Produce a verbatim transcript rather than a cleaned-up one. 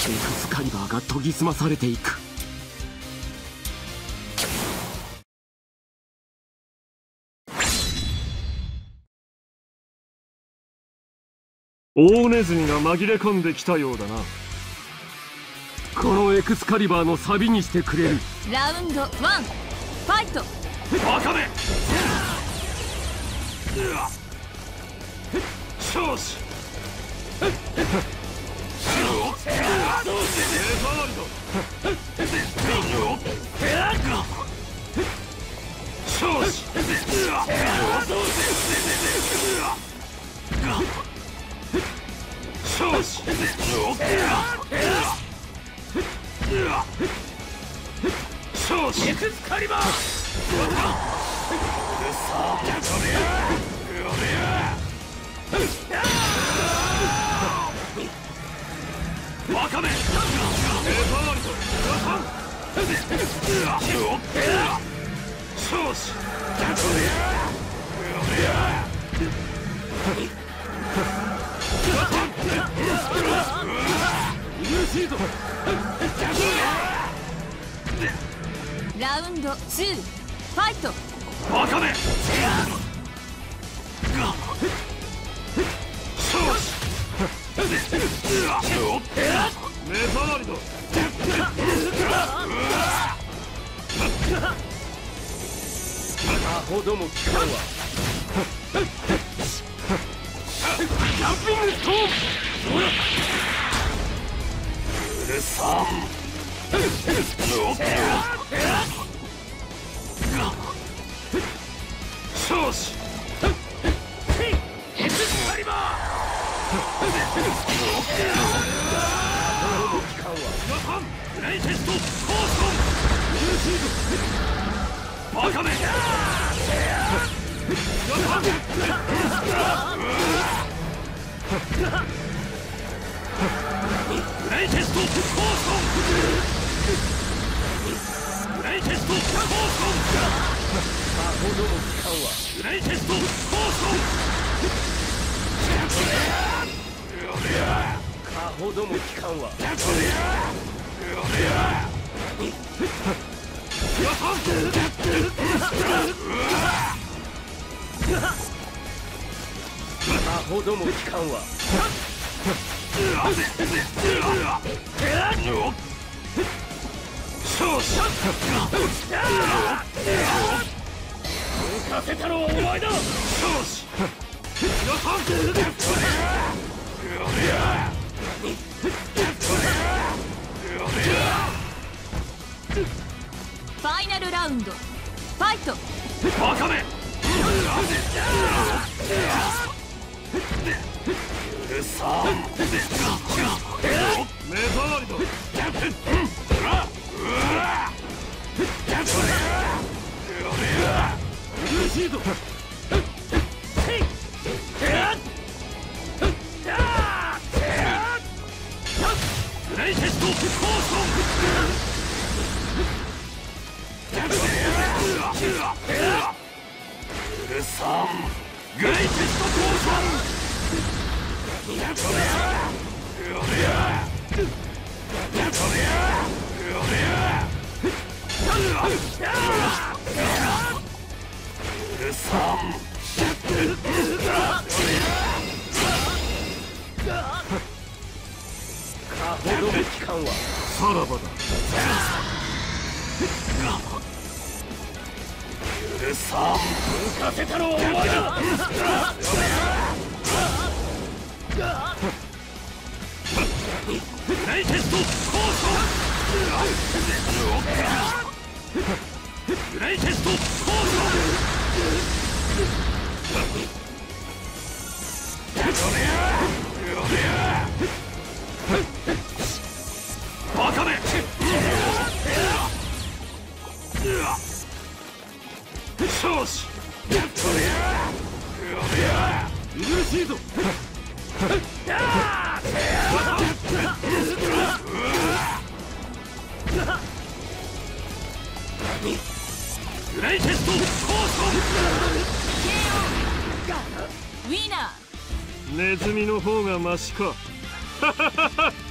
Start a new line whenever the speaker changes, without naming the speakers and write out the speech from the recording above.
エクスカリバーが研ぎ澄まされていく。大ネズミが紛れ込んできたようだな。このエクスカリバーのサビにしてくれる。
ラウンドワン、ファイト。
バカめ。少子エクスカリバー。バカめ。少子
ラウンドツー、ファイト。
バカめ。少子目障りだ。アホども聞かんわ。ジャンピングストーン。うるさん。少子エクスカリバー。グレイテストコーション。バカめ。グレイテストコーション。グレイテストコーション。アホども使うわ。グレイテストコーション。アホども聞かんわ。アホども聞かんわ。少子浮かせたのはお前だ。少子
ファイナルラウンド、ファイト。
バカめ。うるさん。目障りだ。うるしいぞ。グレイテストコーション。うるさん。グレイテストコーション。さらばだ。うるさん。浮かせたのはお前だ。グレイテストコーション。グレイテストコーション。バカめ。少子見苦しいぞ。グレイテストコーション。
ウィナー。
ネズミの方がマシか。